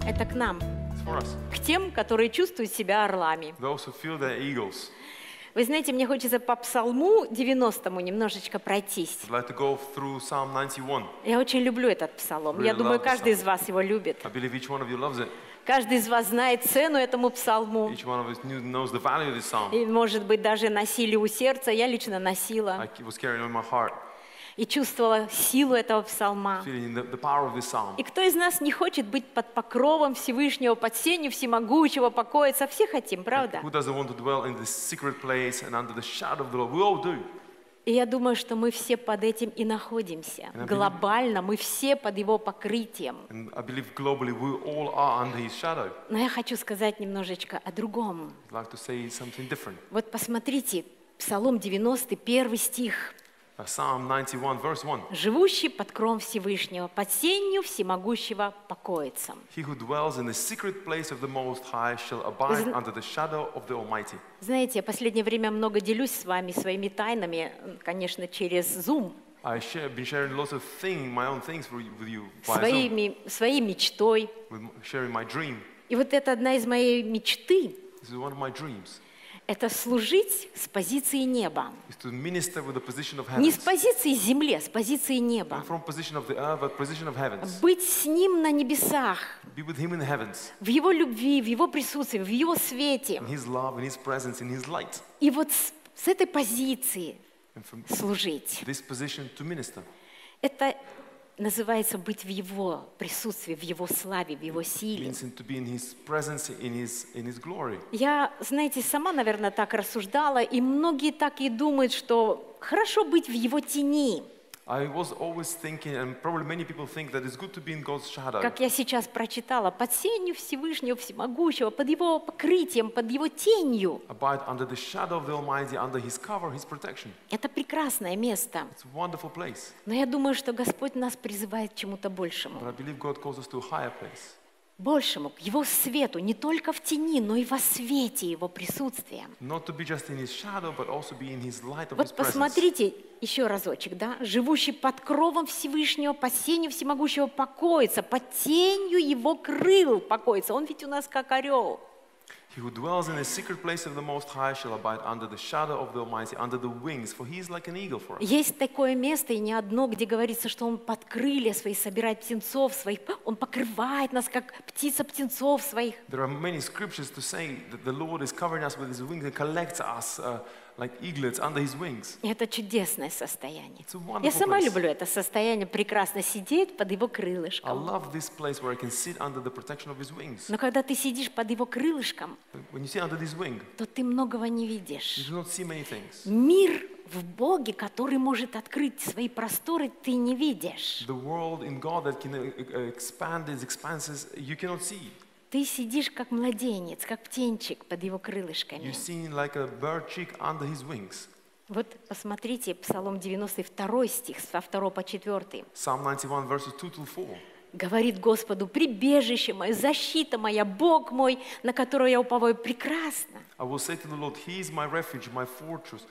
Это к нам, It's for us. к тем, которые чувствуют себя орлами. Those who feel they're eagles. Вы знаете, мне хочется по Псалму 90-му немножечко пройтись. I'd like to go through Psalm 91. Я очень люблю этот псалом. Really Я думаю, love this каждый psalm. из вас его любит. I believe each one of you loves it. Каждый из вас знает цену этому псалму. Each one of us knows the value of this psalm. И, может быть, даже носили у сердца. Я лично носила. I was carrying on my heart, И чувствовала силу этого псалма. feeling the power of this psalm. И кто из нас не хочет быть под покровом Всевышнего, под сенью Всемогущего, покоиться? Все хотим, правда? Who doesn't want to dwell in this secret place and under the shadow of the Lord? We all do. И я думаю, что мы все под этим и находимся. Глобально мы все под его покрытием. And I believe globally we all are under His shadow. Но я хочу сказать немножечко о другом. I'd like to say something different. Вот посмотрите, Псалом 90, 1 стих. Psalm 91, verse 1. «Живущий под кровом Всевышнего, под сенью Всемогущего покоится». He who dwells in the secret place of the Most High shall abide under the shadow of the Almighty. Знаете, я в последнее время много делюсь с вами своими тайнами, конечно, через Zoom, Been sharing lots of things, my own things with you via Zoom, своей мечтой. sharing my dream. И вот это одна из моей мечты. This is one of my dreams. Это служить с позиции неба. Is to minister with the position of Не с heavens. позиции земли, а с позиции неба. Not from position of the earth, but position of heavens. Быть с Ним на небесах, Be with Him in the heavens, в Его любви, в Его присутствии, в Его свете. in His love, in His presence, in His light. И вот с этой позиции And from служить. this position to minister. Это называется быть в Его присутствии, в Его славе, в Его It силе. means to be in His presence, in His glory. Я, знаете, сама, наверное, так рассуждала, и многие так и думают, что хорошо быть в Его тени. I was always thinking, and probably many people think that it's good to be in God's shadow. Как я сейчас прочитала, под сенью Всевышнего Всемогущего, под Его покрытием, под Его тенью. Abide under the shadow of the Almighty, under His cover, His protection. Это прекрасное место. It's a wonderful place. Но я думаю, что Господь нас призывает к чему-то большему. But I believe God calls us to a higher place. Большему, к Его свету, не только в тени, но и во свете Его присутствия. Not to be just in His shadow, but also be in His light of His Вот presence. посмотрите еще разочек, да? Живущий под кровом Всевышнего, под сенью Всемогущего покоится, под тенью Его крыл покоится. Он ведь у нас как орел. He who dwells in the secret place of the Most High shall abide under the shadow of the Almighty, under the wings, for He is like an eagle for us. Есть такое место, и не одно, где говорится, что Он под крылья свои собирает птенцов своих. Он покрывает нас, как птица птенцов своих. There are many scriptures to say that the Lord is covering us with His wings and collects us like eaglets under His wings. И это чудесное состояние. It's a wonderful Я сама place. люблю это состояние, прекрасно сидеть под Его I крылышком. love this place where I can sit under the protection of His wings. Но когда ты сидишь под Его крылышком, But when you sit under this wing, то ты многого не you видишь. do not see many things. Мир в Боге, который может открыть свои просторы, ты не видишь. The world in God that can expand its expanses, you cannot see. Ты сидишь как младенец, как птенчик под Его крылышками. You're seen like a bird chick under His wings. Вот посмотрите, Псалом 92 стих, со 2 по 4. Psalm 91 verses 2 to 4. Говорит Господу: «Прибежище мое, защита моя, Бог мой, на которого я уповаю». Прекрасно. I will say to the Lord, He is my refuge, my fortress,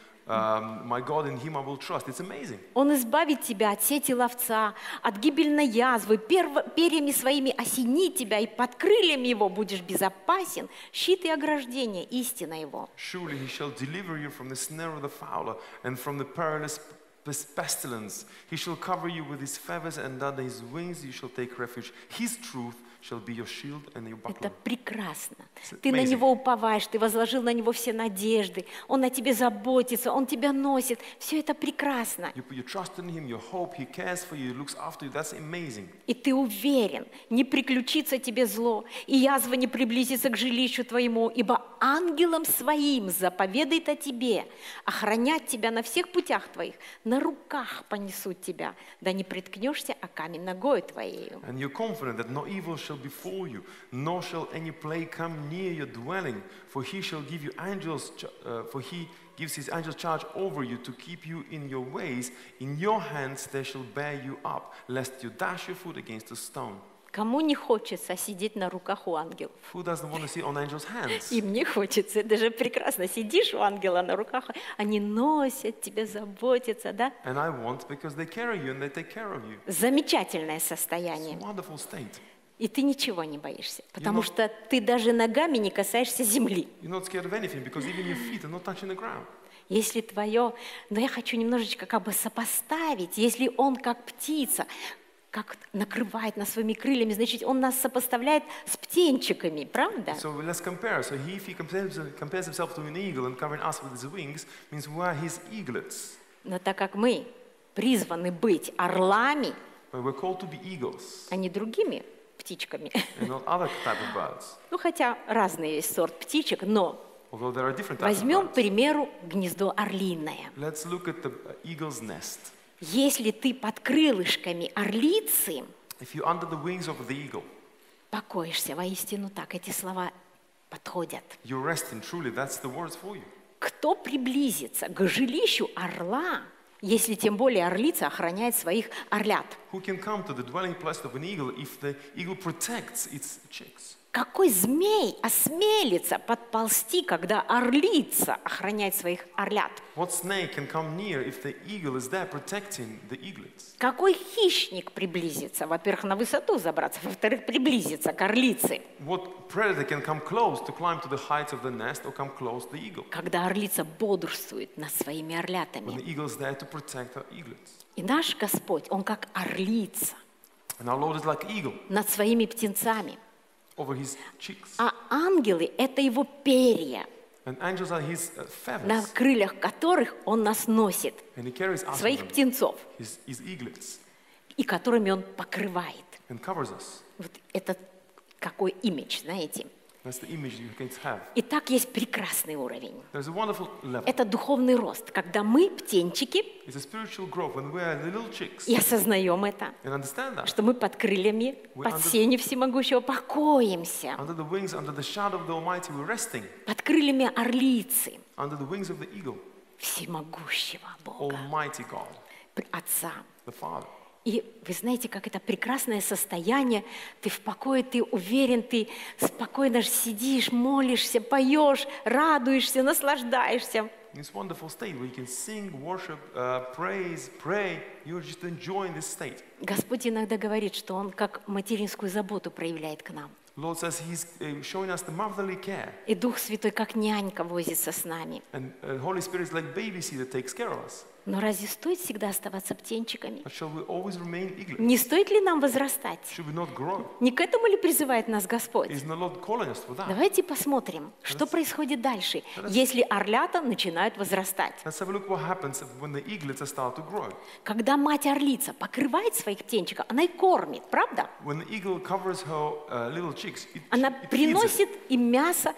my God, in Him I will trust. It's amazing. Он избавит тебя от сети ловца, от гибельной язвы, перьями своими осенит тебя, и под крыльями его будешь безопасен. Щит и ограждение, истина его. Surely He shall deliver you from the snare of the fowler and from the perilous pestilence. He shall cover you with His feathers, and under His wings you shall take refuge. His truth shall be your shield and your Это buckler. прекрасно. It's Ты на amazing. Него уповаешь, ты возложил на Него все надежды. Он о тебе заботится, Он тебя носит. Все это прекрасно. You put your trust in Him, your hope, He cares for you, He looks after you. That's amazing. И ты уверен, не приключится тебе зло, и язва не приблизится к жилищу твоему, ибо ангелам своим заповедает о тебе, охранять тебя на всех путях твоих, на руках понесут тебя, да не приткнешься о камень ногою твоей. And you're confident that no evil shall befall you, nor shall any plague come near your dwelling. For He shall give you angels, for He gives His angels charge over you to keep you in your ways. In your hands they shall bear you up, lest you dash your foot against a stone. Кому не хочется сидеть на руках у ангелов? Who doesn't want to sit on angels' hands? И мне хочется, это же прекрасно. Сидишь у ангела на руках, они носят тебя, заботятся, да? And I want because they carry you and they take care of you. Замечательное It's a состояние. wonderful state. И ты ничего не боишься, потому not- что ты даже ногами не касаешься земли. You're not scared of anything because even your feet are not touching the ground. Если твое, но я хочу немножечко как бы сопоставить, если он как птица, как накрывает нас своими крыльями, значит, он нас сопоставляет с птенчиками, правда? So let's compare. So if he compares himself to an eagle and covering us with his wings, means we are his eaglets. Но так как мы призваны быть орлами, But we're called to be eagles а не другими птичками, and not other type of birds. ну хотя разный есть сорт птичек, но Although there are different types of возьмем, к birds. примеру, гнездо орлиное. Let's look at the eagle's nest. Если ты под крылышками орлицы, If you're under the wings of the eagle, покоишься, воистину так, эти слова подходят. you're resting. Truly, that's the words for you. Кто приблизится к жилищу орла, если тем более орлица охраняет своих орлят? Who can come to the dwelling place of an eagle if the eagle protects its chicks? Какой змей осмелится подползти, когда орлица охраняет своих орлят? What snake can come near if the eagle is there protecting the eaglets? Какой хищник приблизится? Во-первых, на высоту забраться, во-вторых, приблизиться к орлице. What predator can come close to climb to the heights of the nest or come close to the eagle? Когда орлица бодрствует над своими When орлятами. the eagle is there to protect her eaglets. И наш Господь, Он как орлица And our Lord is like eagle над своими птенцами. over his chicks. А ангелы – это Его перья, And angels are his на feathers. крыльях которых Он нас носит, And he carries us on своих them, птенцов, his eaglets, и которыми Он покрывает. and covers us. Вот это какой имидж, знаете? That's the image you can have. Итак, есть прекрасный уровень. There's a wonderful level. Это духовный рост, когда мы, птенчики, It's a spiritual growth when we are the little chicks и осознаем это, and understand that. что мы под крыльями, под сенью всемогущего покоимся, Under the wings, under the shadow of the Almighty, we're resting. под крыльями орлицы, Under the wings of the eagle, всемогущего Бога, Almighty God, Отца. the Father. И вы знаете, как это прекрасное состояние, ты в покое, ты уверен, ты спокойно сидишь, молишься, поешь, радуешься, наслаждаешься. This wonderful state where you can sing, worship, praise, pray. You're just enjoying this state. Господь иногда говорит, что Он как материнскую заботу проявляет к нам. Lord says He's showing us the motherly care, И Дух Святой как нянька возится с нами. and Holy Spirit is like babysitter that takes care of us. Но разве стоит всегда оставаться птенчиками? But shall we always remain eaglets? Не стоит ли нам возрастать? Should we not grow? Не к этому ли призывает нас Господь? Isn't the Lord calling us for that? Давайте посмотрим, что происходит дальше, если орлята начинают возрастать. Let's have a look what happens when the eaglets start to grow. Когда мать-орлица покрывает своих птенчиков, она их кормит, правда? When the eagle covers her little chicks, Она it feeds it. приносит им мясо,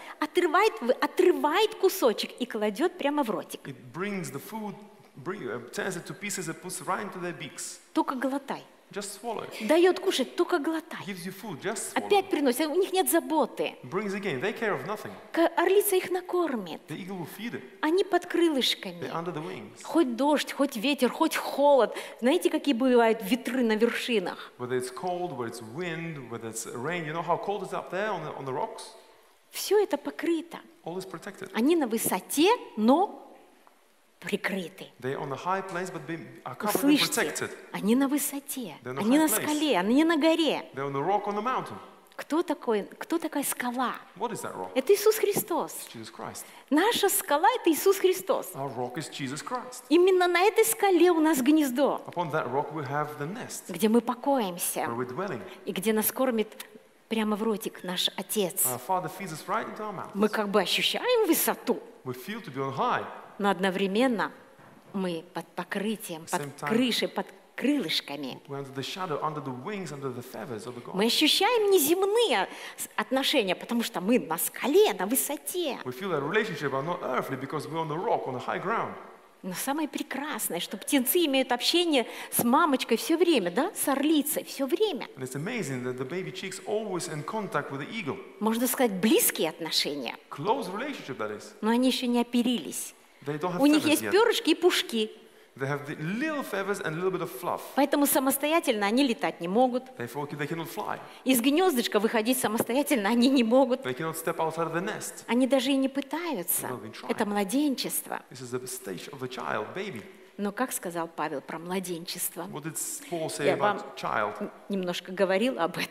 отрывает кусочек и кладет прямо в ротик. It brings the food, tears it to pieces and puts it right into their beaks. Только глотай. Just swallow it. Дает кушать, только глотай. Gives you food, just swallow. Опять приносит, у них нет заботы. Brings again, they care of nothing. Орлица их накормит. The eagle will feed it. Они под They're крылышками. under the wings. Хоть дождь, хоть ветер, хоть холод. Знаете, какие бывают ветры на вершинах? Whether it's cold, whether it's wind, whether it's rain, you know how cold it's up there on the rocks? Все это покрыто. All is protected. Они на высоте, но прикрыты. They're on the high place, but they are covered and Услышьте, protected. они на высоте, They're on a они high на place. скале, они на горе. They're on the rock on the mountain. Кто такая скала? What is that rock? Это Иисус Христос. Jesus Christ. Наша скала – это Иисус Христос. Our rock is Jesus Christ. Именно на этой скале у нас гнездо, Upon that rock we have the nest где мы покоимся where we're dwelling. и где нас кормит прямо в ротик наш Отец. Our Father feeds us right into our mouth. Мы как бы ощущаем высоту, We feel to be on high. но одновременно мы под покрытием, под Same time. крышей, под крылышками. We're under the shadow, under the wings, under the feathers of the God. Мы ощущаем неземные отношения, потому что мы на скале, на высоте. We feel that relationship are not earthly because we're on the rock, on the high ground. Но самое прекрасное, что птенцы имеют общение с мамочкой все время, да, с орлицей все время. And it's amazing that the baby chicks always in contact with the eagle. Можно сказать, близкие отношения, Close relationship, that is. но они еще не оперились. They don't have У них feathers есть yet. перышки и пушки, They have the little feathers and a little bit of fluff. поэтому самостоятельно они летать не могут. Therefore, they cannot fly. Из гнездышка выходить самостоятельно они не могут. They cannot step outside of the nest. Они даже и не пытаются. No, they try. Это младенчество. This is the stage of the child, baby. Но как сказал Павел про младенчество? What did Paul say Я вам about child? немножко говорила об этом.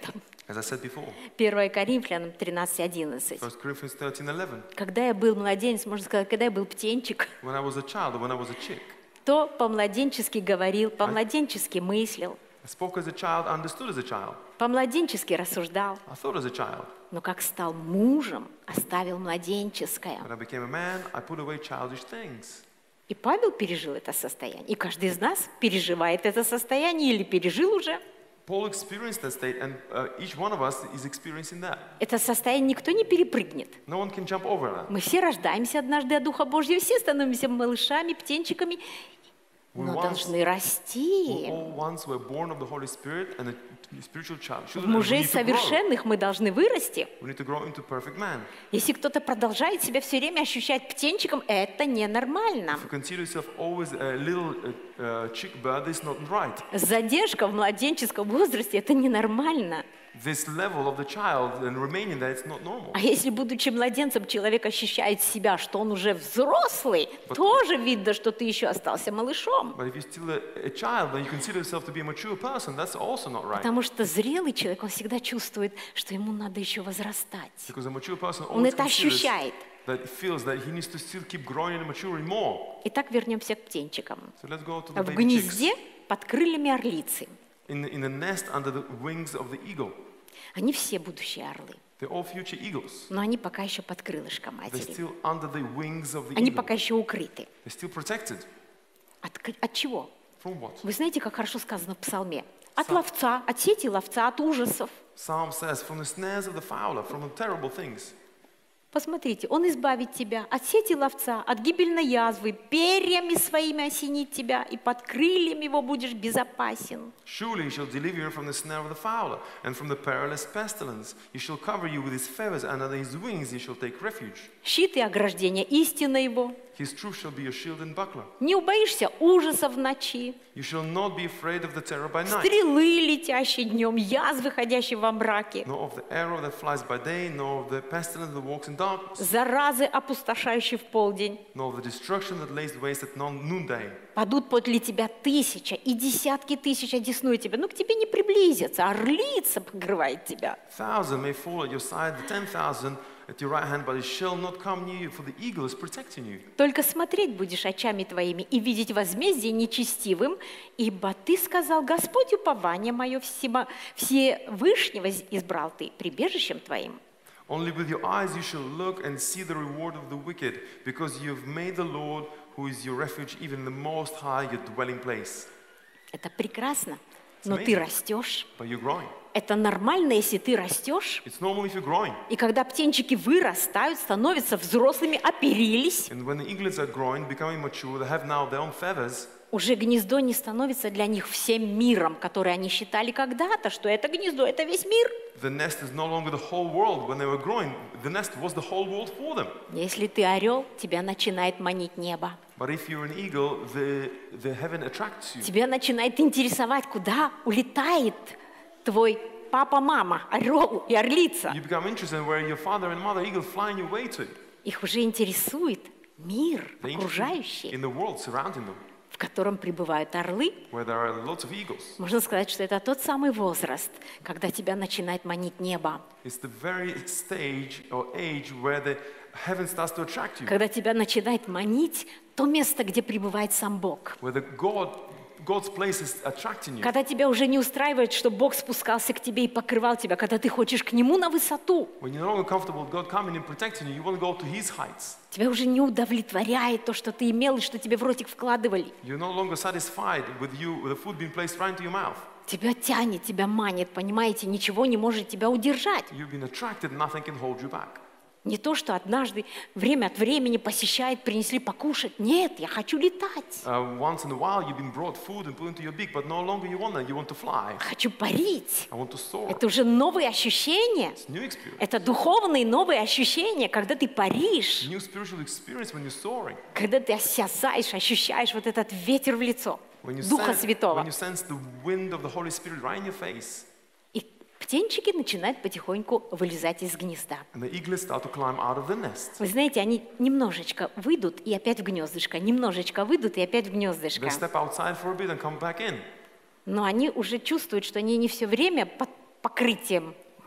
As I said before, 1 Коринфянам 13:11. 1 Corinthians 13:11. Когда я был младенец, можно сказать, когда я был птенчик, When I was a child or when I was a chick, то по-младенчески говорил, по-младенчески мыслил, I spoke as a child, understood as a child. по-младенчески рассуждал. I thought as a child. Но как стал мужем, оставил младенческое. When I became a man, I put away childish things. И Павел пережил это состояние. И каждый из нас переживает это состояние или пережил уже. Paul experienced that state, and each one of us is experiencing that. Это состояние никто не перепрыгнет. No one can jump over that. Мы все рождаемся однажды от Духа Божьего, все становимся малышами, птенчиками, но должны расти. We all once were born of the Holy Spirit and a spiritual child. В мужей совершенных мы должны вырасти. We need to grow into perfect man. Если кто-то продолжает себя все время ощущать птенчиком, это ненормально. If you consider yourself always a little chick bird, it's not right. Задержка в младенческом возрасте – это ненормально. This level of the child and remaining there, it's not normal. А если, будучи младенцем, человек ощущает себя, что он уже взрослый, тоже видно, что ты еще остался малышом. But if you're still a child and you consider yourself to be a mature person, that's also not right. Потому что зрелый человек, он всегда чувствует, что ему надо еще возрастать. Because a mature person Он always это considers ощущает. that he feels that he needs to still keep growing and maturing more. Итак, вернемся к птенчикам. So let's go to the В baby chicks. гнезде под крыльями орлицы. In the nest under the wings of the eagle. Они все будущие орлы, They're all future eagles. но они пока еще под крылышком They're матери. still under the wings of the Они eagle. пока еще укрыты. They're still protected. От чего? From what? Вы знаете, как хорошо сказано в Псалме? От ловца, от сети ловца, от ужасов. Psalm says, from the snares of the fowler, from the terrible things. Посмотрите, Он избавит тебя от сети ловца, от гибельной язвы, перьями своими осенит тебя, и под крыльями его будешь безопасен. Surely he shall deliver you from the snare of the fowler, and from the perilous pestilence. He shall cover you with his feathers, and under his wings you shall take refuge. Щит и ограждение, истина его. His truth shall be your shield and buckler. Не убоишься ужасов в ночи, You shall not be afraid of the terror by night, стрелы, летящие днем, язвы, ходящие во мраке, nor of the arrow that flies by day, nor of the pestilence that walks in darkness, заразы, опустошающие в полдень. nor of the destruction that lays waste at noonday. Падут подле тебя 1000 и десятки тысяч одесную тебя, но к тебе не приблизятся, орлица покрывает тебя. 1,000 may fall at your side, the 10,000 at your right hand, but it shall not come near you, for the eagle is protecting you. Только смотреть будешь очами твоими и видеть возмездие нечестивым, ибо ты сказал: Господь, упование мое, Всевышнего избрал ты прибежищем твоим. Only with your eyes you shall look and see the reward of the wicked, because you have made the Lord, who is your refuge, even the Most High, your dwelling place. Это прекрасно, но amazing. ты растешь. But you're growing. Это нормально, если ты растешь. It's normal if you're growing. И когда птенчики вырастают, становятся взрослыми, оперились, And when the eaglets are growing, becoming mature, they have now their own feathers, уже гнездо не становится для них всем миром, который они считали когда-то, что это гнездо, это весь мир. the nest is no longer the whole world. When they were growing, the nest was the whole world for them. Если ты орел, тебя начинает манить небо. But if you're an eagle, the heaven attracts you. Тебя начинает интересовать, куда улетает твой папа, мама, орел и орлица. You become interested in where your father and mother eagle flying your way to. Их уже интересует мир They're interested окружающий, in the world surrounding them, в котором пребывают орлы. where there are lots of eagles. Можно сказать, что это тот самый возраст, когда тебя начинает манить небо, It's the very stage or age where the heaven starts to attract you, когда тебя начинает манить то место, где пребывает сам Бог. where God's place is attracting you. Когда тебя уже не устраивает, что Бог спускался к тебе и покрывал тебя, когда ты хочешь к Нему на высоту, When you're no longer comfortable with God coming and protecting you, you want to go to His heights. тебя уже не удовлетворяет то, что ты имел и что тебе в ротик вкладывали. You're no longer satisfied with the food being placed right into your mouth. Тебя тянет, тебя манит, понимаете, ничего не может тебя удержать. You've been attracted, nothing can hold you back. Не то, что однажды время от времени посещает, принесли покушать. Нет, я хочу летать. Once in a while, you've been brought food and put into your beak, but no longer you want that. You want to fly. Хочу парить. I want to soar. Это уже новые ощущения. It's new experience. Это духовные новые ощущения, когда ты паришь, New spiritual experience when you're soaring. когда ты осязаешь, ощущаешь вот этот ветер в лицо Духа Святого. When you sense the wind of the Holy Spirit right in your face. И птенчики начинают потихоньку вылезать из гнезда. And the eaglets start to climb out of the nest. Вы знаете, они немножечко выйдут и опять в гнездышко, немножечко выйдут и опять в гнездышко. They step outside for a bit and come back in. Но они уже чувствуют, что они не все время под покрытием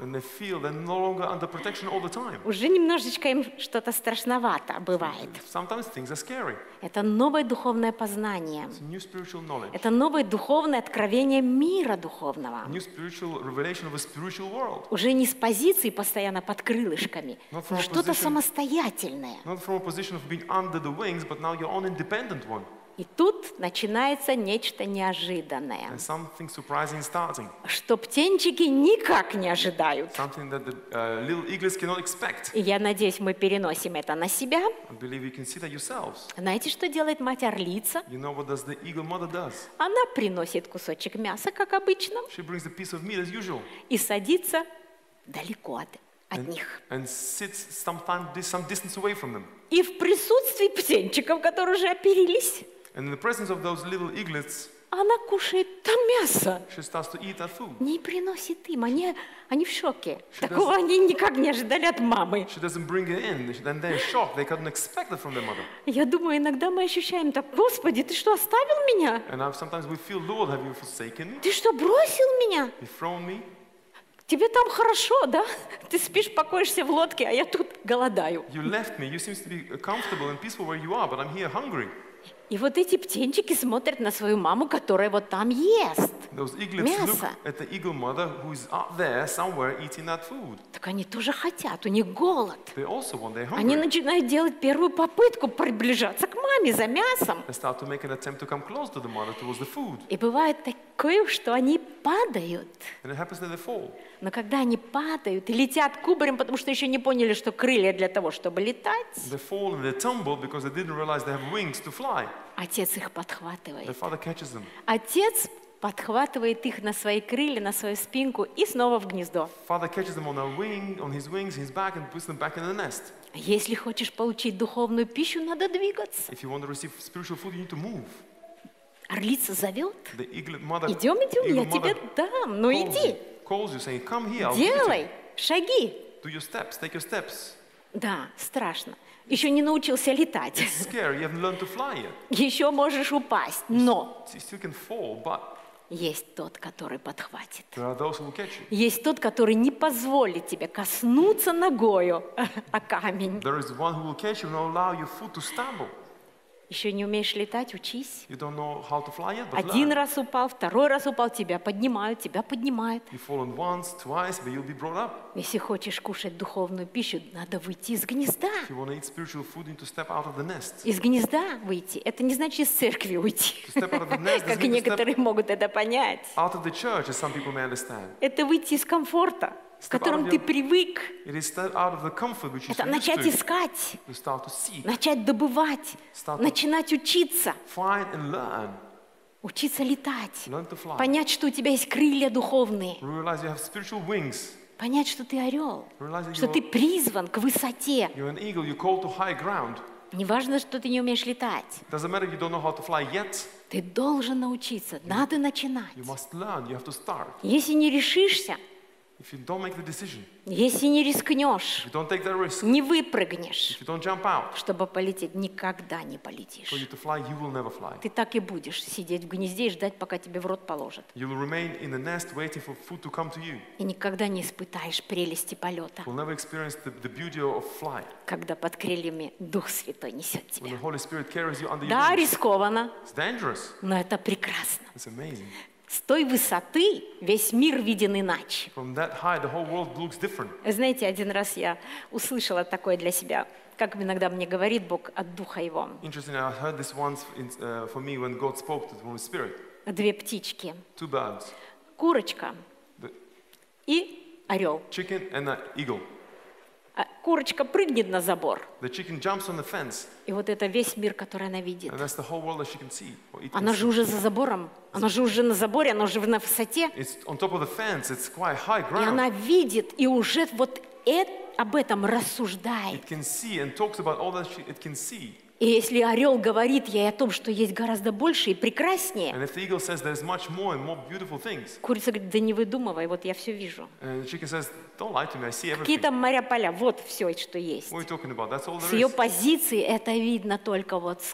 And they feel they're no longer under protection all the time. Уже немножечко им что-то страшновато бывает. Sometimes things are scary. Это новое духовное познание. It's new spiritual knowledge. Это новое духовное откровение мира духовного. New spiritual revelation of a spiritual world. Уже не с позиции постоянно под крылышками, Not from но a что-то position- самостоятельное. Not from a position of being under the wings, but now your own independent one. И тут начинается нечто неожиданное, And something surprising is starting. что птенчики никак не ожидают. Something that the little eaglets cannot expect. И я надеюсь, мы переносим это на себя. I believe you can see that yourselves. Знаете, что делает мать-орлица? You know what does the eagle mother does? Она приносит кусочек мяса, как обычно, She brings the piece of meat as usual и садится далеко от них. and sits some distance away from them. И в присутствии птенчиков, которые уже оперились, And in the presence of those little eaglets, она кушает там мясо. she starts to eat that food. Не приносит им. Они в шоке. She Такого они никак не ожидали от мамы. She doesn't bring it in. Then they're shocked. They couldn't expect it from their mother. Я думаю, иногда мы ощущаем так: Господи, ты что, оставил меня? And sometimes we feel, Lord, have you forsaken me? Ты что, бросил меня? You've thrown me? Тебе там хорошо, да? Ты спишь, покоишься в лодке, а я тут голодаю. You left me. You seem to be comfortable and peaceful where you are, but I'm here hungry. И вот эти птенчики смотрят на свою маму, которая вот там ест. Those eaglets Мясо. look at the eagle mother who is up there somewhere eating that food. Так они тоже хотят, у них голод. They also want, they're Они hungry. начинают делать первую попытку приближаться к маме за мясом. They start to make an attempt to come close to the mother towards the food. И бывает такое, что они падают. And it happens that they fall. Но когда они падают и летят кубарем, потому что еще не поняли, что крылья для того, чтобы летать, They fall and they tumble because they didn't realize they have wings to fly. отец их Their подхватывает. father catches them. Отец подхватывает их на свои крылья, на свою спинку и снова в гнездо. Father catches them on his wings, his back, and puts them back in the nest. Если хочешь получить духовную пищу, надо двигаться. If you want to receive spiritual food, you need to move. Орлица зовет. The eaglet mother, Идем, я eagle тебе mother дам. Ну иди, calls you, saying, "Come here, I'll give it to делай, you. шаги. Do your steps, take your steps." Да, страшно. Еще не научился летать. It's scary. You haven't learned to fly yet. Еще можешь упасть. Но You still can fall, but есть тот, который подхватит. there are those who will catch you. Есть тот, который не позволит тебе коснуться ногою о камень. There is one who will catch you and will allow your foot to stumble. Еще не умеешь летать, учись. You don't know how to fly yet, but Один learn. раз упал, второй раз упал, тебя поднимают, тебя поднимают. You've fallen once, twice, but you'll be brought up. Если хочешь кушать духовную пищу, надо выйти из гнезда. If you want to eat spiritual food, you need to step out of the nest. Из гнезда выйти. Это не значит из церкви уйти. To step out of the nest Как doesn't mean to step некоторые могут это понять. out of the church, as some people may understand. Это выйти из комфорта, в котором ты привык. It is step out of the comfort which you Это used начать to. искать, You start to seek, начать добывать, Start to- начинать учиться, find and learn. учиться летать, Learn to fly. понять, что у тебя есть крылья духовные, Realize you have spiritual wings. понять, что ты орел, Realize that что ты призван к высоте. you're an eagle, you're called to high ground. Не важно, что ты не умеешь летать. Doesn't matter if you don't know how to fly yet. Ты должен научиться, надо начинать. You must learn, you have to start. Если не решишься, If you don't make the decision, если не рискнешь, if you don't take that risk, не выпрыгнешь, if you don't jump out чтобы полететь, никогда не for полетишь. you to fly, you will never fly. Ты так и будешь сидеть в гнезде и ждать, пока тебе в рот положат. You will remain in the nest waiting for food to come to you. И никогда не испытаешь прелести полета, You'll never experience the beauty of flight когда под крыльями Дух Святой несет when тебя. the Holy Spirit carries you under your Да, wings. рискованно, It's dangerous. но это прекрасно. It's amazing. С той высоты весь мир виден иначе. From that high, the whole world looks different. Знаете, один раз я услышала такое для себя, как иногда мне говорит Бог от Духа Его. Interesting, I heard this once for me when God spoke to the Holy Spirit. Две птички, Two birds, курочка the и орел. chicken and an eagle. Курочка прыгнет на забор, The chicken jumps on the fence, и вот это весь мир, который она видит. and that's the whole world that she can see. Or it can Она же see. уже за забором, она же уже на заборе, она уже на высоте. It's on top of the fence, it's quite high И она ground. видит и уже вот об этом рассуждает. It can see and talks about all that it can see. И если орел говорит ей о том, что есть гораздо больше и прекраснее, And if the eagle says there's much more and more beautiful things, курица говорит: да не выдумывай, вот я все вижу. and the chicken says, don't lie to me, I see Какие everything. там моря-поля, вот все, что есть. What are you talking about? That's all С there ее is. позиции это видно только вот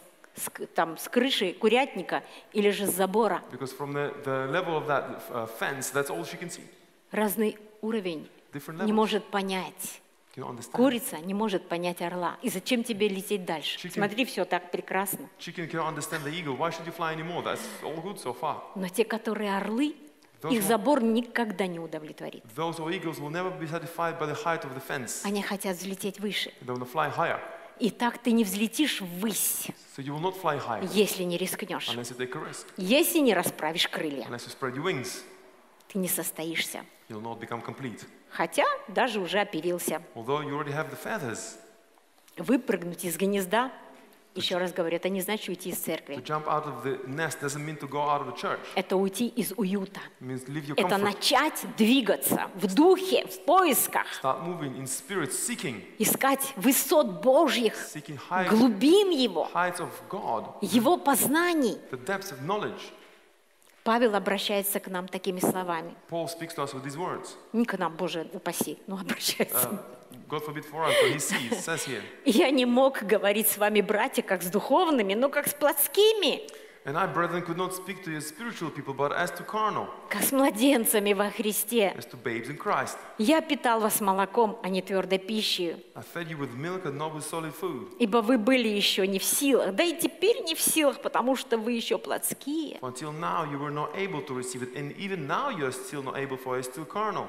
с крыши курятника или же с забора. Because from the level of that fence, that's all she can see. Разный уровень different не levels. может понять. Cannot understand. Курица не может понять орла. И зачем тебе лететь дальше? Chicken. Смотри, все так прекрасно. Chicken cannot understand the eagle. Why should you fly anymore? That's all good so far. Но те, которые орлы, Those их who- забор никогда не удовлетворит. Those who are eagles will never be satisfied by the height of the fence. Они хотят взлететь выше. They want to fly higher. И так ты не взлетишь ввысь, So you will not fly higher если не рискнешь. unless you take a risk. Если не расправишь крылья, Unless you spread your wings, ты не состоишься. you'll not become complete. Хотя даже уже оперился. Although you already have the feathers. Выпрыгнуть из гнезда, еще раз говорю, это не значит уйти из To церкви. jump out of the nest doesn't mean to go out of the church. Это уйти из уюта. It means leave your Это comfort. начать двигаться в духе, в поисках, Start moving in spirit, seeking искать высот Божьих, heights, глубин Его, heights of God, Его познаний. the depths of knowledge. Павел обращается к нам такими словами. Paul speaks to us with these words. Не к нам, Боже упаси, но обращается. God forbid for us, but he sees, says here. Я не мог говорить с вами, братья, как с духовными, но как с плотскими, And I, brethren, could not speak to you as spiritual people, but as to carnal, как с младенцами во Христе. as to babes in Christ. Я питал вас молоком, а не твердой пищей, I fed you with milk and not with solid food. ибо вы были еще не в силах, да и теперь не в силах, потому что вы еще плотские. For until now you were not able to receive it, and even now you are still not able, for it is still carnal.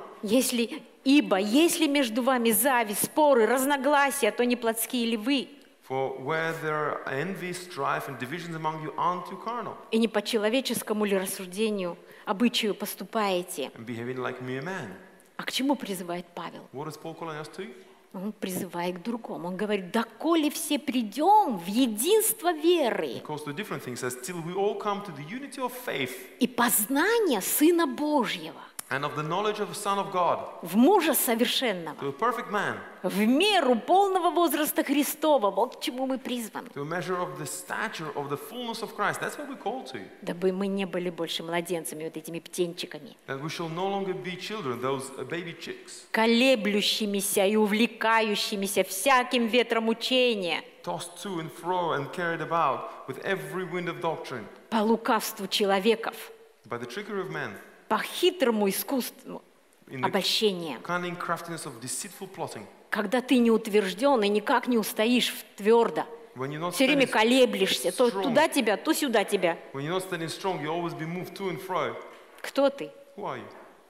Если между вами зависть, споры, разногласия, то не плотские ли вы? For where there are envy, strife, and divisions among you, aren't you carnal? И не по человеческому ли рассуждению, обычаю поступаете? And behaving like mere man. А к чему призывает Павел? What is Paul calling us to? Он призывает к другому. Он говорит, доколе все придем в единство веры He calls to different things, says, till we all come to the unity of faith и познания Сына Божьего, and of the knowledge of the Son of God, в мужа совершенного, to a perfect man, в меру полного возраста Христова. Вот к чему мы призваны. to a measure of the stature of the fullness of Christ. That's what we're called to. Дабы мы не были больше младенцами, вот этими птенчиками, That we shall no longer be children, those baby chicks, колеблющимися и увлекающимися всяким ветром учения, tossed to and fro and carried about with every wind of doctrine, по лукавству человеков, by the trickery of men, по хитрому искусству in the обольщения. cunning craftiness of deceitful plotting. Когда ты не утвержден и никак не устоишь твердо, When you're not все время standing, колеблешься, то strong. туда тебя, то сюда тебя. when you're not standing strong, you always be moved to and fro. Кто ты? Who are you?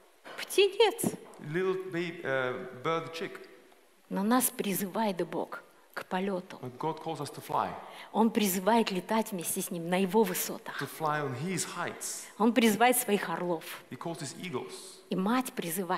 Птенец. Little bird chick. Но нас призывает Бог к полету. But God calls us to fly Он призывает летать вместе с Ним на Его высотах. on His heights. Он призывает своих орлов. He calls His eagles. И мать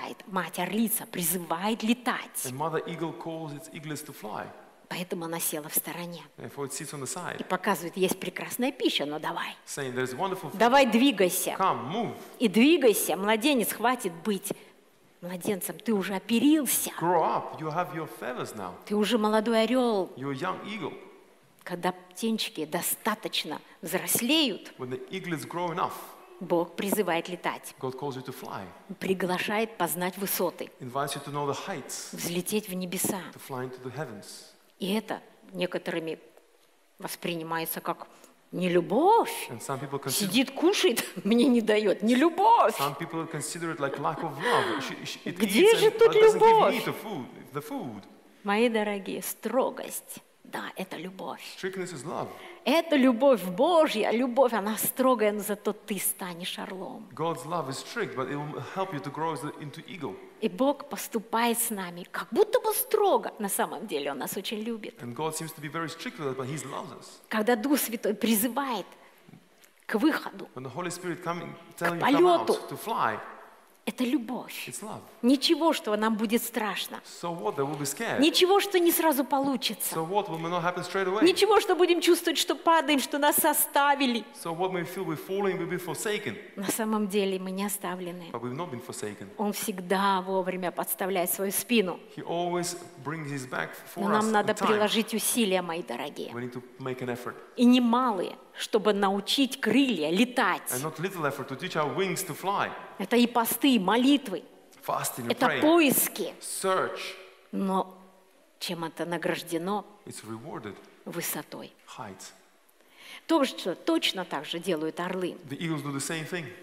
орлица призывает летать. And Mother Eagle calls its eaglets to fly. Поэтому она села в стороне Therefore it sits on the и side, показывает, есть прекрасная пища, но давай. saying, there's wonderful food. Давай двигайся. Come, move, И двигайся, младенец, хватит быть младенцем. Ты уже оперился. grow up. You have your feathers now. Ты уже молодой орел. You're a young eagle. Когда птенчики достаточно взрослеют, When the eaglets grow enough, Бог призывает летать, God calls you to fly, приглашает познать высоты, invites you to know the heights, взлететь в небеса. to fly into the heavens. И это некоторыми воспринимается как нелюбовь. And some people consider, Сидит, кушает, мне не дает. Нелюбовь. some people consider it like lack of love. It Где eats же and, тут but doesn't give любовь? me the food. Мои дорогие, строгость. Да, это любовь. Strictness is love. Это любовь Божья. Любовь, она строгая, но зато ты станешь орлом. God's love is strict, but it will help you to grow into eagle. И Бог поступает с нами как будто бы строго. На самом деле Он нас очень любит. And God seems to be very strict with us, but He loves us. Когда Дух Святой призывает к выходу, When the Holy Spirit coming, telling you come полету. out to fly, это любовь. it's love. Ничего, что нам будет страшно. So what? They will be scared. Ничего, что не сразу получится. So what? Will not happen straight away. Ничего, что будем чувствовать, что падаем, что нас оставили. So what may feel we're falling, we'll be forsaken, На самом деле мы не оставлены. but we've not been forsaken. Он всегда вовремя подставляет свою спину. He always brings His back Но for us нам in надо time. приложить усилия, мои дорогие. We need to make an effort, И немалые, чтобы научить крылья летать. and not little effort to teach our wings to fly. Это и посты, и молитвы. Fasting and Это praying, поиски. search. Но чем это награждено? It's rewarded. Высотой. Heights. То, что точно так же делают орлы. The eagles do the same thing.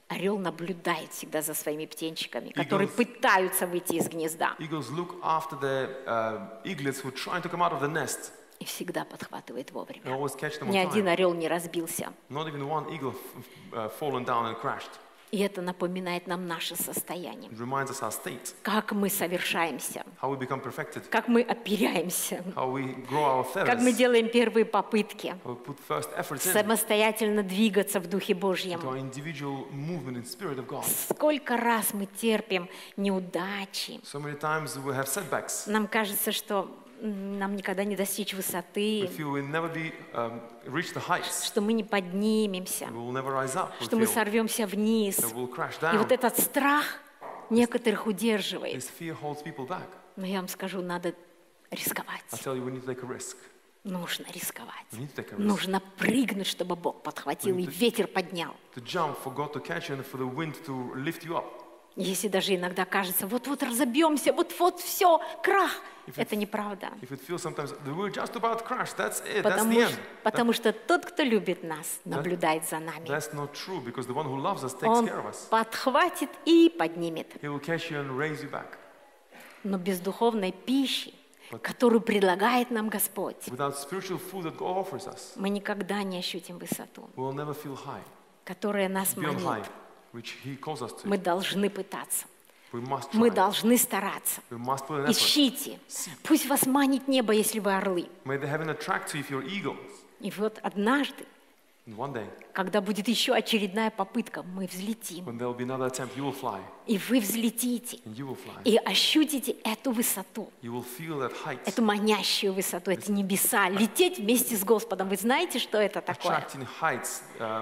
Орел наблюдает всегда за своими птенчиками, которые пытаются выйти из гнезда. Eagles look after the eaglets who are trying to come out of the nest И всегда подхватывает and вовремя. always catch them Ни on один time. орел не разбился. Not even one eagle fallen down and crashed. И это напоминает нам наше состояние. It reminds us our state, Как мы совершаемся, how we become perfected, как мы оперяемся, how we grow our как мы feathers, делаем первые попытки how we put first efforts in самостоятельно двигаться в Духе to Божьем. our individual movement in spirit of God. Сколько раз мы терпим неудачи. So many times we have setbacks. Нам кажется, что нам никогда не достичь We высоты, feel we'll never reach the heights. что мы не поднимемся, We will never rise up. We что мы feel сорвемся вниз. that we'll crash И вот down. этот страх некоторых удерживает. This fear holds people back. Но я вам скажу, надо рисковать. I tell you, we need to take a risk. Нужно рисковать. We need to take a risk. Нужно прыгнуть, чтобы Бог подхватил и ветер поднял. To jump for God to catch you and for the wind to lift you up. Если даже иногда кажется, вот-вот разобьемся, вот-вот все, крах. Это неправда. If it feels sometimes that we're just about to crash, that's it, that's the end. Потому что тот, кто любит нас, наблюдает за нами. That's not true because the one who loves us takes Он care of us. подхватит и поднимет. He will catch you and raise you back. Но без духовной пищи, которую предлагает нам Господь, Without spiritual food that God offers us, мы никогда не ощутим высоту, we will never feel high, которая нас beyond high, манит. which He calls us to. Мы должны пытаться. We must Мы try. должны стараться. We must put an effort. Ищите. Пусть вас манит небо, если вы орлы. May the heaven attract you if you're eagles. И вот однажды, And one day, когда будет еще очередная попытка, мы взлетим. when there will be another attempt, you will fly, И вы взлетите. and you will fly. И ощутите эту высоту, You will feel that height, эту манящую высоту, эти небеса. Лететь вместе с Господом. Вы знаете, что это такое? attracting heights.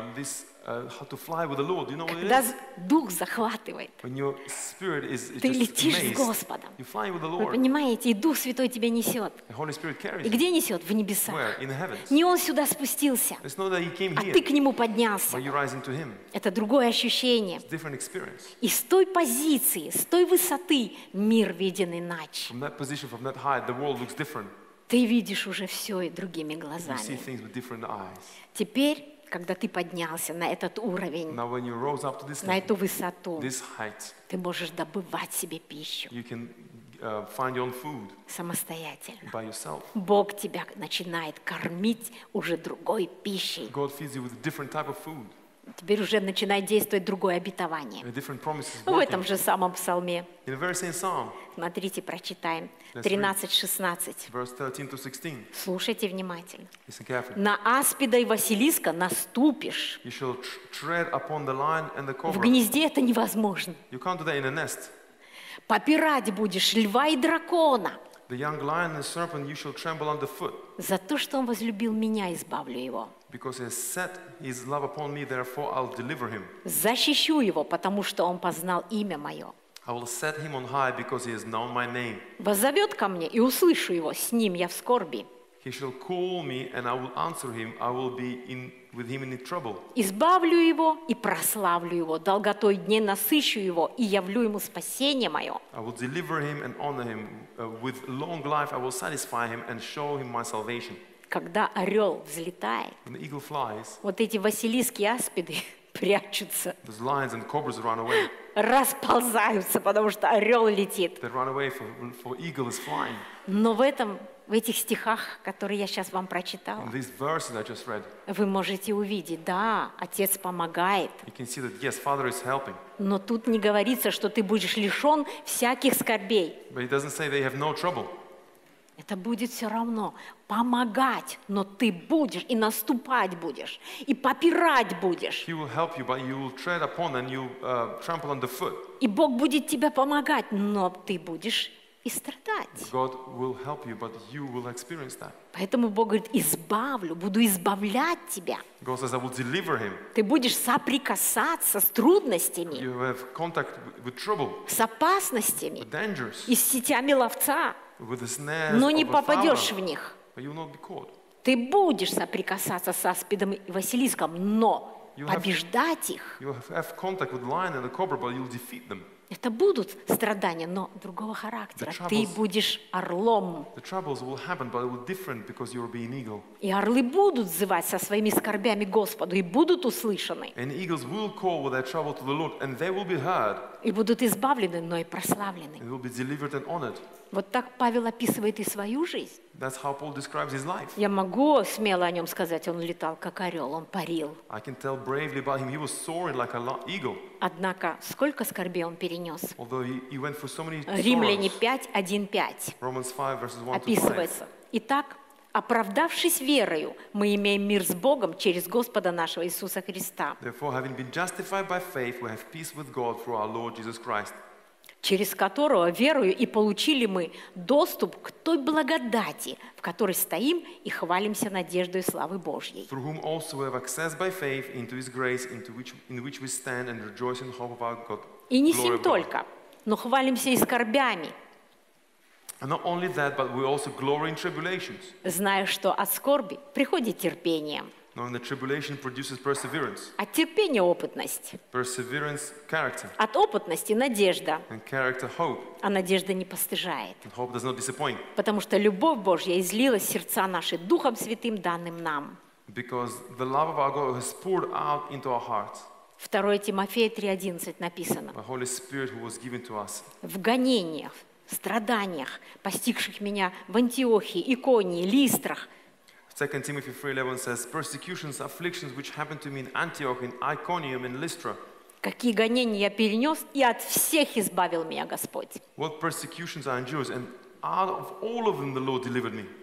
How to fly with the Lord. You know what it Когда is? дух захватывает. When your spirit is Ты just летишь с amazed, Господом. you're flying with the Вы Lord. понимаете, и Дух Святой тебя несет. The Holy Spirit carries И you. где несет? В небесах. Where? In the heavens. Не Он сюда спустился, It's not that He came а here, ты к Нему поднялся. but you're rising to Him. Это другое ощущение. It's a different experience. И с той позиции, с той высоты мир виден иначе. From that position, from that height, the world looks different. Ты видишь уже все и другими You see глазами. things with different eyes. Теперь, когда ты поднялся на этот уровень, Now, when you rose up to this на level, эту высоту, this height, ты можешь добывать себе пищу you can find your own food самостоятельно. by yourself. Бог тебя начинает кормить уже другой пищей. God feeds you with a different type of food, Теперь уже начинает действовать другое обетование. a different promises В этом working. же самом псалме. In the very same psalm, Смотрите, прочитаем. Let's 13-16. verse 13 to 16, Слушайте внимательно. listen carefully. На аспида и Василиска наступишь. You shall tread upon the lion and the В cobra. гнезде это невозможно. You can't do that in a nest. Попирать будешь льва и дракона. The young lion and serpent you shall trample underfoot. За то, что он возлюбил меня, избавлю его. Because he has set his love upon me, therefore I'll deliver him. Защищу его, потому что он познал имя мое. I will set him on high because he has known my name. Воззовет ко мне, и услышу его, с ним я в скорби. He shall call me and I will answer him. I will be with him in trouble. Избавлю его и прославлю его, долготой дней насыщу его и явлю ему спасение мое. I will deliver him and honor him. With long life I will satisfy him and show him my salvation. Когда орел взлетает, When the eagle flies, вот эти василиски и аспиды прячутся, those lions and cobras run away. расползаются, потому что орел летит. They run away for eagle is flying. Но в этих стихах, которые я сейчас вам прочитала, In these verses I just read, вы можете увидеть, да, Отец помогает, you can see that yes, Father is helping. но тут не говорится, что ты будешь лишен всяких скорбей. But he doesn't say they have no trouble. Это будет все равно помогать, но ты будешь и наступать будешь, и попирать будешь. He will help you, but you will tread upon and you trample underfoot. И Бог будет тебе помогать, но ты будешь и страдать. God will help you, but you will experience that. Поэтому Бог говорит, избавлю, буду избавлять тебя. God says, I will deliver him. Ты будешь соприкасаться с трудностями, You have contact with trouble, с опасностями with dangers, и с сетями ловца, with the snares но не of a попадешь в fowler, них. but you will not be caught. Ты будешь соприкасаться с аспидом и Василиском, но You have- побеждать их You have contact with the lion and the cobra, but you'll defeat them. Это будут страдания, но другого характера. The Ты troubles- будешь орлом. The troubles will happen, but it will be different because you're being eagle. И орлы будут взывать со своими скорбями Господу, и будут услышаны, And eagles will call with their trouble to the Lord, and they will be heard, и будут избавлены, но и прославлены. and will be delivered and honored. Вот так Павел описывает и свою жизнь. That's how Paul describes his life. Я могу смело о нем сказать, он летал как орел, он парил. I can tell bravely about him. He was soaring like an eagle, Однако сколько скорбей он перенес? although he went through so many Римляне sorrows. 5:1-5 Romans 5 verses 1 to 5. описывается. Итак, оправдавшись верою, мы имеем мир с Богом через Господа нашего Иисуса Христа, Therefore, having been justified by faith, we have peace with God through our Lord Jesus Christ, через которого верою и получили мы доступ к той благодати, в которой стоим и хвалимся надеждой славы Божьей. through whom also we have access by faith into His grace, in which we stand and rejoice in hope of our God. И не glory сим of God. только, но хвалимся и скорбями, And not only that, but we also glory in tribulations, зная, что от скорби приходит терпение, knowing that tribulation produces perseverance, от терпения опытность, perseverance character, от опытности надежда, and character hope, а надежда не постыжает. and hope does not disappoint, Потому что любовь Божья излилась в сердца наши Духом Святым, данным нам. because the love of our God has poured out into our hearts 2 Тимофея 3:11 написано. by Holy Spirit who was given to us. В гонениях, страданиях, постигших меня в Антиохии, Иконии, Листрах, 2 Timothy 3:11 says, persecutions, afflictions which happened to me in Antioch, in Iconium, in Lystra. какие гонения я перенес, и от всех избавил меня Господь. What persecutions I endured, and out of all of them the Lord delivered me.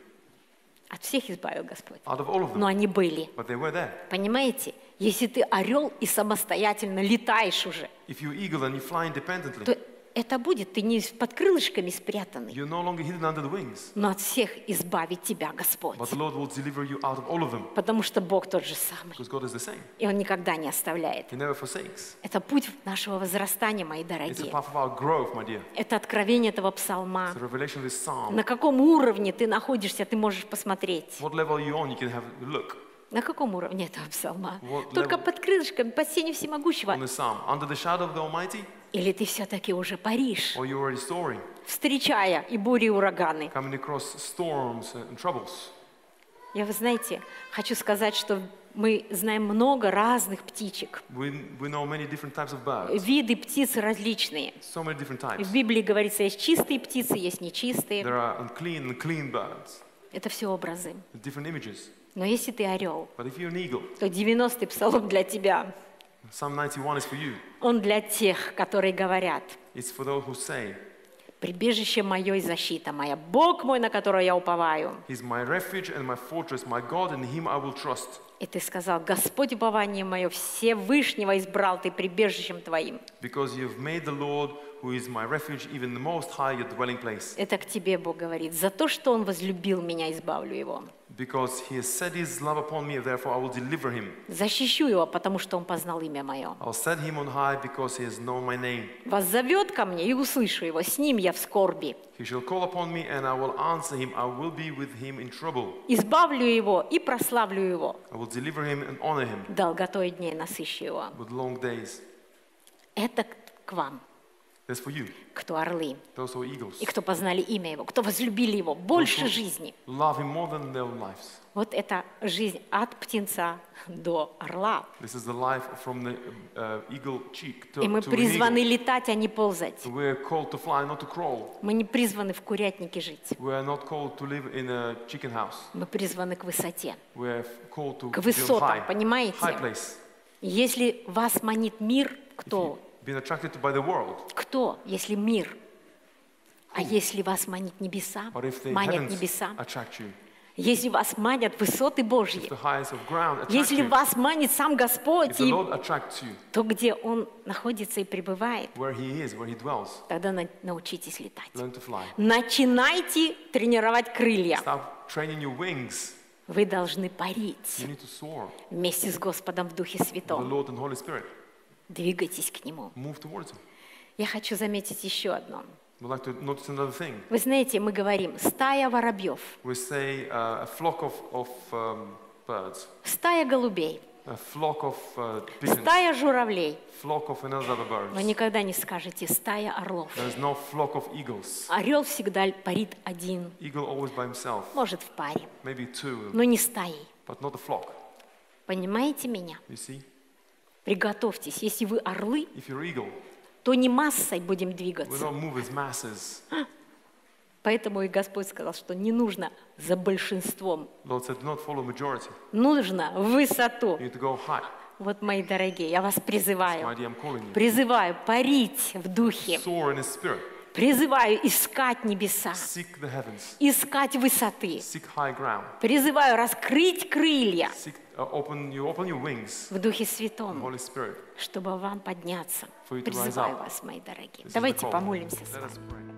От всех избавил Господь. Out of all of Но them. они были. But they were there. Понимаете? Если ты орел и самостоятельно летаешь уже, If you're eagle and you fly independently, то это будет, ты не под крылышками спрятанный, you're no longer hidden under the wings. но от всех избавит тебя Господь. But the Lord will deliver you out of all of them. Потому что Бог тот же самый. Because God is the same. И Он никогда не оставляет. He never forsakes. Это путь нашего возрастания, мои It's a дорогие. path of our growth, my dear. Это откровение этого псалма. It's a revelation of this psalm. На каком уровне ты находишься, ты можешь посмотреть. What level are you on? You can have a look На каком уровне этого псалма? Вот Только level? под крылышками, под сенью всемогущего. on this psalm. Under the shadow of the Almighty, Или ты все-таки уже паришь, or you're already soaring, встречая и бури, и ураганы. coming across storms and troubles. Вы знаете, хочу сказать, что мы знаем много разных птичек. We know many different types of birds. Виды птиц различные. So many different В types. Библии говорится, есть чистые птицы, есть нечистые. There are unclean and clean birds. Это все образы. Different images. Но если ты орел, But if you're an eagle, то 90-й псалом для тебя. Psalm 91 is for you. Он для тех, которые говорят: It's for those who say, «Прибежище мое и защита моя, Бог мой, на которого я уповаю». He's my refuge and my fortress, my God, in Him I will trust. И ты сказал: «Господь, упование мое, Всевышнего избрал ты прибежищем твоим». Because you have made the Lord, who is my refuge, even the Most High, your dwelling place. Это к тебе Бог говорит. За то, что Он возлюбил меня, избавлю Его. Because He has set His love upon me, therefore I will deliver Him. Защищу Его, потому что Он познал имя мое. I'll set Him on high because He has known my name. Воззовет ко мне, и услышу Его, с Ним я в скорби. He shall call upon me and I will answer Him. I will be with Him in trouble. Избавлю Его и прославлю Его. I will deliver Him and honor Him Долготой дней насыщу Его. with long days. Это к вам, That's for you, кто орлы, those who are eagles. и кто познали имя Его, кто возлюбили Его больше жизни. Love Him more than their own lives. Вот это жизнь от птенца до орла. This is the life from the eagle cheek to И мы an призваны eagle. летать, а не ползать. We're called to fly, not to crawl. Мы не призваны в курятнике жить. We're not called to live in a chicken house. Мы призваны к высоте, We're called to к be on высотам, high понимаете? place. Если вас манит мир, кто? Being attracted by the world. Кто, если мир? А если вас манит небеса, But if the манят heavens небеса, attract you, если вас манят высоты Божьи, if the highest of ground attracts если you, вас манит сам Господь, if the и Lord attracts you, то, где Он находится и пребывает, where He is, where He dwells, тогда научитесь летать. learn to fly. Начинайте тренировать крылья. Start training your wings. Вы должны парить You need to soar. вместе с Господом в Духе The Святом. Lord and Holy Spirit. Двигайтесь к Нему. Move towards Him. Я хочу заметить еще одно. We'd like to notice another thing. Вы знаете, мы говорим «стая воробьев», We say a flock of birds, «стая голубей». a flock of pigeons, стая журавлей. flock of another birds. Вы никогда не скажете «стая орлов». There's no flock of eagles. Орел всегда парит один, Eagle always by himself, может в паре, maybe two, но не стаей. but not a flock. Понимаете меня? You see, Приготовьтесь, если вы орлы, if you're eagle, то не массой будем we двигаться. don't move as masses. Поэтому и Господь сказал, что не нужно за большинством, Lord said, do not follow majority. нужно в высоту. You need to go high. Вот, мои дорогие, я вас My призываю, dear, I'm calling you. призываю парить в духе, Soar in His Spirit. призываю искать небеса, Seek the heavens. искать высоты, Seek high ground. призываю раскрыть крылья Seek, open your wings. в Духе The Святом, Holy Spirit. чтобы вам подняться. For you to rise Призываю up. вас, мои дорогие. This is the Давайте call. помолимся с Let вами. us pray.